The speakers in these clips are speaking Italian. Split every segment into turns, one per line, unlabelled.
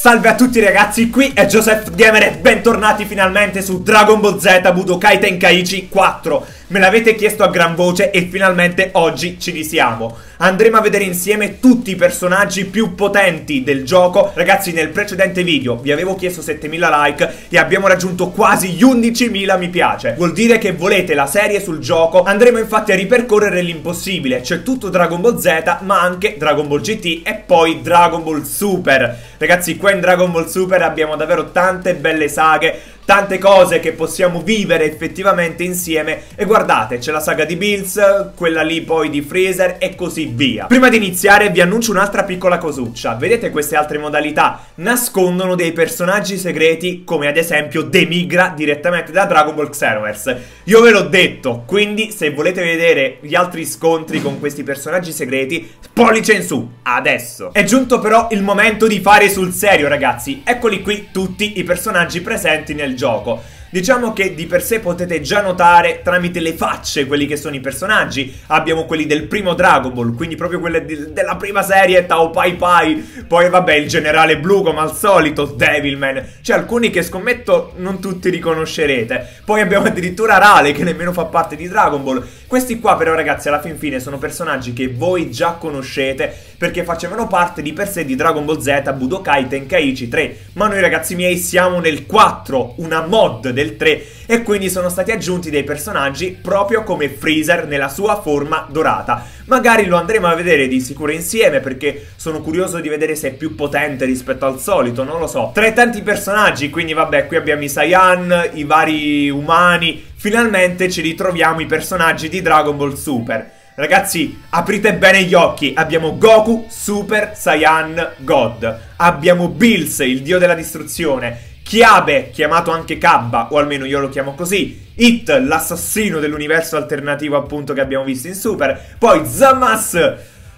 Salve a tutti ragazzi, qui è Joseph Gamer e bentornati finalmente su Dragon Ball Z Budokai Tenkaichi 4. Me l'avete chiesto a gran voce e finalmente oggi ci risiamo. Andremo a vedere insieme tutti i personaggi più potenti del gioco. Ragazzi, nel precedente video vi avevo chiesto 7000 like e abbiamo raggiunto quasi gli 11.000 mi piace. Vuol dire che volete la serie sul gioco. Andremo infatti a ripercorrere l'impossibile. C'è tutto Dragon Ball Z ma anche Dragon Ball GT e poi Dragon Ball Super. Ragazzi, qua in Dragon Ball Super abbiamo davvero tante belle saghe, tante cose che possiamo vivere effettivamente insieme. E guardate, c'è la saga di Bills, quella lì poi di Freezer e così via. Prima di iniziare vi annuncio un'altra piccola cosuccia. Vedete queste altre modalità? Nascondono dei personaggi segreti, come ad esempio Demigra direttamente da Dragon Ball Xenoverse. Io ve l'ho detto, quindi se volete vedere gli altri scontri con questi personaggi segreti, pollice in su, adesso. È giunto però il momento di fare sul serio ragazzi. Eccoli qui tutti i personaggi presenti nel gioco. Diciamo che di per sé potete già notare tramite le facce quelli che sono i personaggi. Abbiamo quelli del primo Dragon Ball, quindi proprio quelli della prima serie, Tao Pai Pai. Poi vabbè, il generale blu come al solito, Devilman. C'è alcuni che scommetto non tutti riconoscerete. Poi abbiamo addirittura Rale che nemmeno fa parte di Dragon Ball. Questi qua però ragazzi alla fin fine sono personaggi che voi già conoscete, perché facevano parte di per sé di Dragon Ball Z Budokai Tenkaichi 3. Ma noi ragazzi miei siamo nel 4, una mod del 3, e quindi sono stati aggiunti dei personaggi proprio come Freezer nella sua forma dorata. Magari lo andremo a vedere di sicuro insieme, perché sono curioso di vedere se è più potente rispetto al solito, non lo so. Tra i tanti personaggi, quindi vabbè, qui abbiamo i Saiyan, i vari umani. Finalmente ci ritroviamo i personaggi di Dragon Ball Super. Ragazzi, aprite bene gli occhi. Abbiamo Goku, Super Saiyan God. Abbiamo Bills, il dio della distruzione. Kiabe, chiamato anche Cabba, o almeno io lo chiamo così. Hit, l'assassino dell'universo alternativo appunto che abbiamo visto in Super. Poi Zamasu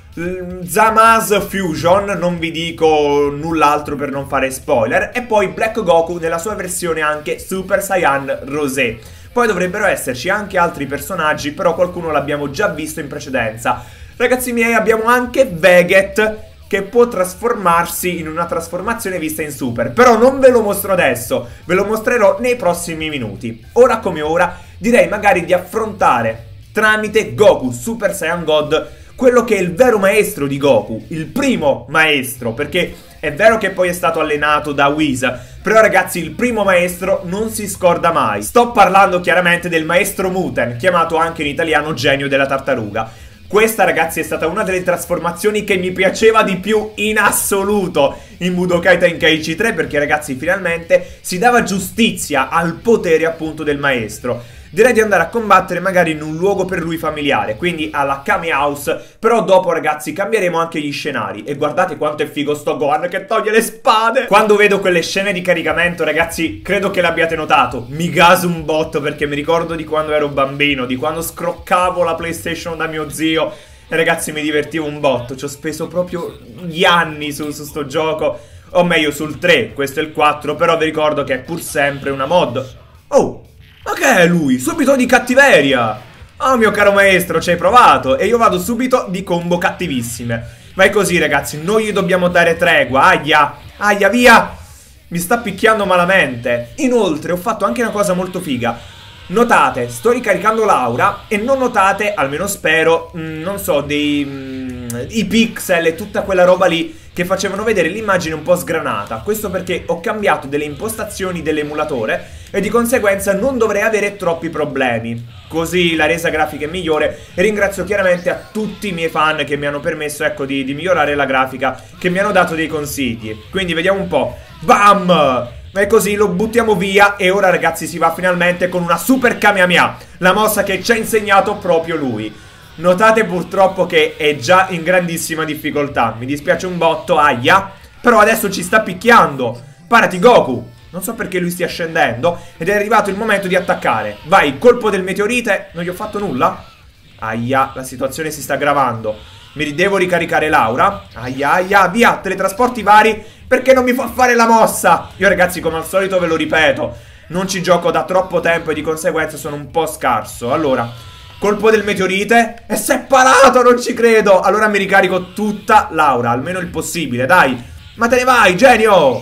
Fusion, non vi dico null'altro per non fare spoiler. E poi Black Goku nella sua versione anche Super Saiyan Rosé. Poi dovrebbero esserci anche altri personaggi, però qualcuno l'abbiamo già visto in precedenza. Ragazzi miei, abbiamo anche Veget, che può trasformarsi in una trasformazione vista in Super. Però non ve lo mostro adesso, ve lo mostrerò nei prossimi minuti. Ora come ora direi magari di affrontare tramite Goku Super Saiyan God quello che è il vero maestro di Goku, il primo maestro, perché è vero che poi è stato allenato da Whis, però ragazzi il primo maestro non si scorda mai. Sto parlando chiaramente del maestro Muten, chiamato anche in italiano genio della tartaruga. Questa ragazzi è stata una delle trasformazioni che mi piaceva di più in assoluto in Budokai Tenkaichi 3, perché ragazzi finalmente si dava giustizia al potere appunto del maestro. Direi di andare a combattere magari in un luogo per lui familiare, quindi alla Kame House, però dopo ragazzi cambieremo anche gli scenari. E guardate quanto è figo sto Gohan che toglie le spade! Quando vedo quelle scene di caricamento ragazzi, credo che l'abbiate notato, mi gaso un botto, perché mi ricordo di quando ero bambino, di quando scroccavo la PlayStation da mio zio. E ragazzi mi divertivo un botto, ci ho speso proprio gli anni su sto gioco. O meglio sul 3, questo è il 4, però vi ricordo che è pur sempre una mod. Oh! Ma che è lui? Subito di cattiveria! Oh mio caro maestro, ci hai provato e io vado subito di combo cattivissime. Vai così ragazzi, noi gli dobbiamo dare tregua. Aia, aia, via! Mi sta picchiando malamente. Inoltre ho fatto anche una cosa molto figa. Notate, sto ricaricando l'aura e non notate, almeno spero, non so, i pixel e tutta quella roba lì che facevano vedere l'immagine un po' sgranata. Questo perché ho cambiato delle impostazioni dell'emulatore e di conseguenza non dovrei avere troppi problemi. Così la resa grafica è migliore e ringrazio chiaramente a tutti i miei fan che mi hanno permesso, ecco, di migliorare la grafica, che mi hanno dato dei consigli. Quindi vediamo un po'. Bam! E così lo buttiamo via e ora ragazzi si va finalmente con una Super Kamehameha, la mossa che ci ha insegnato proprio lui. Notate purtroppo che è già in grandissima difficoltà, mi dispiace un botto, aia, però adesso ci sta picchiando. Parati Goku, non so perché lui stia scendendo ed è arrivato il momento di attaccare. Vai, colpo del meteorite, non gli ho fatto nulla? Aia, la situazione si sta aggravando. Mi devo ricaricare l'aura. Aia, aia, via, teletrasporti vari, perché non mi fa fare la mossa. Io ragazzi come al solito ve lo ripeto, non ci gioco da troppo tempo e di conseguenza sono un po' scarso. Allora, colpo del meteorite. È separato, non ci credo. Allora mi ricarico tutta l'aura, almeno il possibile, dai. Ma te ne vai, genio.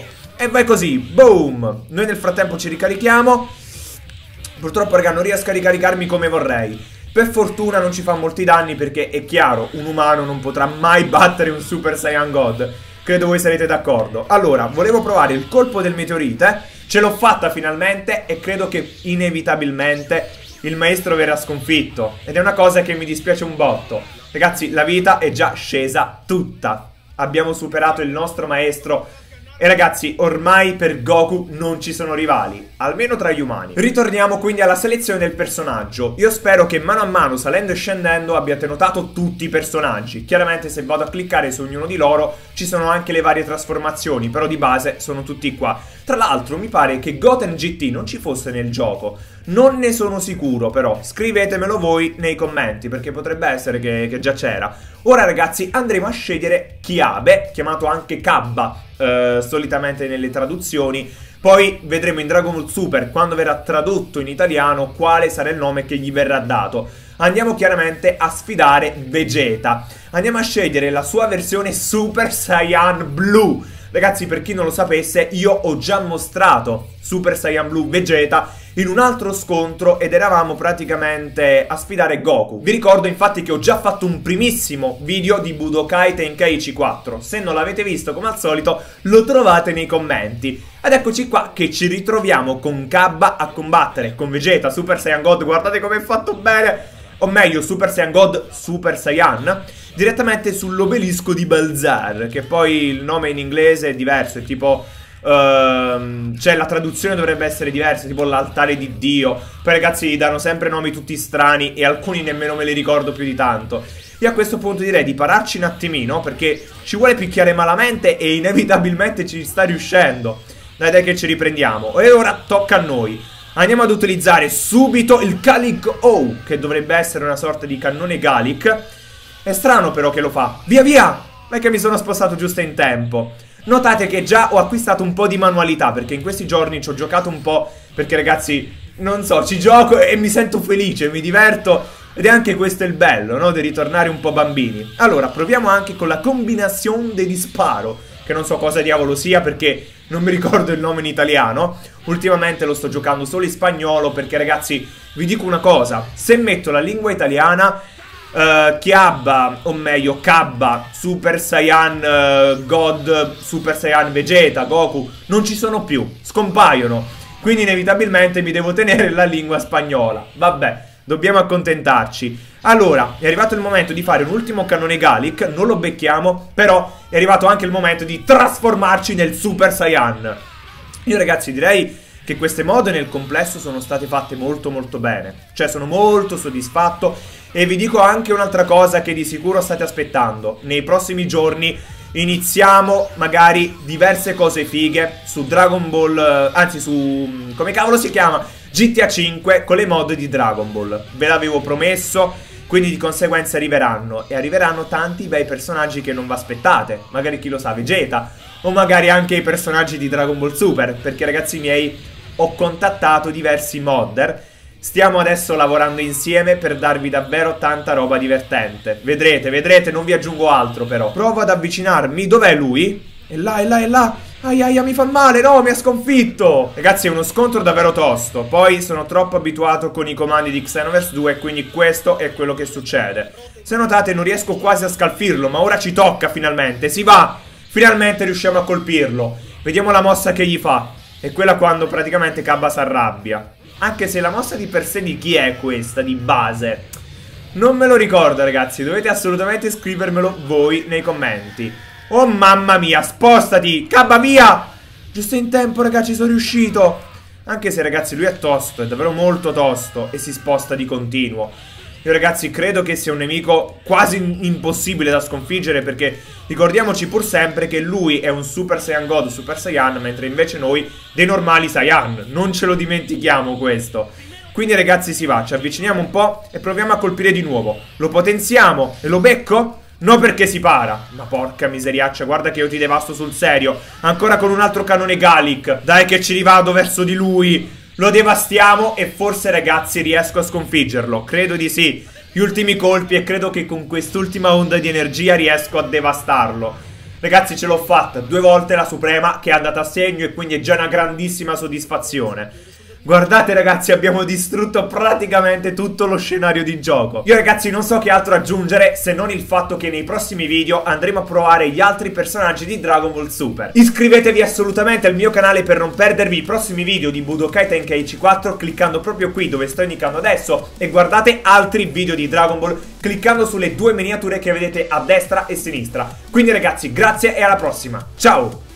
E vai così, boom. Noi nel frattempo ci ricarichiamo. Purtroppo raga non riesco a ricaricarmi come vorrei. Per fortuna non ci fa molti danni perché è chiaro, un umano non potrà mai battere un Super Saiyan God. Credo voi sarete d'accordo. Allora, volevo provare il colpo del meteorite. Ce l'ho fatta finalmente e credo che inevitabilmente il maestro verrà sconfitto. Ed è una cosa che mi dispiace un botto. Ragazzi, la vita è già scesa tutta. Abbiamo superato il nostro maestro. E ragazzi, ormai per Goku non ci sono rivali, almeno tra gli umani. Ritorniamo quindi alla selezione del personaggio. Io spero che mano a mano, salendo e scendendo, abbiate notato tutti i personaggi. Chiaramente se vado a cliccare su ognuno di loro ci sono anche le varie trasformazioni, però di base sono tutti qua. Tra l'altro mi pare che Goten GT non ci fosse nel gioco. Non ne sono sicuro però, scrivetemelo voi nei commenti perché potrebbe essere che già c'era. Ora ragazzi andremo a scegliere Kiabe, chiamato anche Cabba solitamente nelle traduzioni. Poi vedremo in Dragon Ball Super, quando verrà tradotto in italiano, quale sarà il nome che gli verrà dato. Andiamo chiaramente a sfidare Vegeta. Andiamo a scegliere la sua versione Super Saiyan Blue. Ragazzi, per chi non lo sapesse, io ho già mostrato Super Saiyan Blue Vegeta in un altro scontro ed eravamo praticamente a sfidare Goku. Vi ricordo infatti che ho già fatto un primissimo video di Budokai Tenkaichi 4. Se non l'avete visto, come al solito, lo trovate nei commenti. Ed eccoci qua che ci ritroviamo con Cabba a combattere con Vegeta Super Saiyan God. Guardate come è fatto bene! O meglio, Super Saiyan God Super Saiyan, direttamente sull'obelisco di Balzar, che poi il nome in inglese è diverso, è tipo... cioè la traduzione dovrebbe essere diversa, tipo l'altare di Dio. Poi ragazzi gli danno sempre nomi tutti strani e alcuni nemmeno me li ricordo più di tanto. Io a questo punto direi di pararci un attimino perché ci vuole picchiare malamente e inevitabilmente ci sta riuscendo. Dai che ci riprendiamo. E ora tocca a noi. Andiamo ad utilizzare subito il Galick O, che dovrebbe essere una sorta di cannone Galick. È strano però che lo fa. Via via! Ma è che mi sono spostato giusto in tempo. Notate che già ho acquistato un po' di manualità perché in questi giorni ci ho giocato un po'. Perché ragazzi, non so, ci gioco e mi sento felice, mi diverto. Ed è anche questo il bello, no? Di ritornare un po' bambini. Allora, proviamo anche con la combinazione di disparo, che non so cosa diavolo sia perché non mi ricordo il nome in italiano. Ultimamente lo sto giocando solo in spagnolo perché ragazzi, vi dico una cosa. Se metto la lingua italiana... Kiabba, o meglio Cabba, Super Saiyan God, Super Saiyan Vegeta, Goku non ci sono più, scompaiono. Quindi inevitabilmente mi devo tenere la lingua spagnola. Vabbè, dobbiamo accontentarci. Allora, è arrivato il momento di fare un ultimo cannone Galick. Non lo becchiamo, però è arrivato anche il momento di trasformarci nel Super Saiyan. Io ragazzi direi che queste mode nel complesso sono state fatte molto molto bene. Cioè sono molto soddisfatto. E vi dico anche un'altra cosa che di sicuro state aspettando. Nei prossimi giorni iniziamo magari diverse cose fighe su Dragon Ball, anzi su, come cavolo si chiama? GTA 5 con le mod di Dragon Ball. Ve l'avevo promesso, quindi di conseguenza arriveranno. E arriveranno tanti bei personaggi che non vi aspettate. Magari chi lo sa, Vegeta. O magari anche i personaggi di Dragon Ball Super. Perché ragazzi miei, ho contattato diversi modder. Stiamo adesso lavorando insieme per darvi davvero tanta roba divertente. Vedrete, vedrete, non vi aggiungo altro però. Provo ad avvicinarmi. Dov'è lui? È là, è là, è là. Aia, mi fa male, no, mi ha sconfitto. Ragazzi, è uno scontro davvero tosto. Poi sono troppo abituato con i comandi di Xenoverse 2, quindi questo è quello che succede. Se notate non riesco quasi a scalfirlo, ma ora ci tocca finalmente. Si va! Finalmente riusciamo a colpirlo. Vediamo la mossa che gli fa. È quella quando praticamente Cabba si arrabbia. Anche se la mossa di per sé di chi è questa, di base? Non me lo ricordo ragazzi, dovete assolutamente scrivermelo voi nei commenti. Oh mamma mia, spostati! Cabba via! Giusto in tempo ragazzi, sono riuscito. Anche se ragazzi lui è tosto, è davvero molto tosto e si sposta di continuo. Io ragazzi credo che sia un nemico quasi impossibile da sconfiggere perché ricordiamoci pur sempre che lui è un Super Saiyan God, Super Saiyan, mentre invece noi dei normali Saiyan. Non ce lo dimentichiamo questo. Quindi ragazzi si va, ci avviciniamo un po' e proviamo a colpire di nuovo. Lo potenziamo e lo becco? No perché si para. Ma porca miseriaccia, guarda che io ti devasto sul serio. Ancora con un altro cannone Galick. Dai che ci rivado verso di lui. Lo devastiamo e forse ragazzi riesco a sconfiggerlo. Credo di sì. Gli ultimi colpi e credo che con quest'ultima onda di energia riesco a devastarlo. Ragazzi, ce l'ho fatta 2 volte la Suprema, che è andata a segno, e quindi è già una grandissima soddisfazione. Guardate ragazzi, abbiamo distrutto praticamente tutto lo scenario di gioco. Io ragazzi non so che altro aggiungere, se non il fatto che nei prossimi video andremo a provare gli altri personaggi di Dragon Ball Super. Iscrivetevi assolutamente al mio canale per non perdervi i prossimi video di Budokai Tenkaichi 4 cliccando proprio qui dove sto indicando adesso, e guardate altri video di Dragon Ball cliccando sulle 2 miniature che vedete a destra e a sinistra. Quindi ragazzi, grazie e alla prossima. Ciao!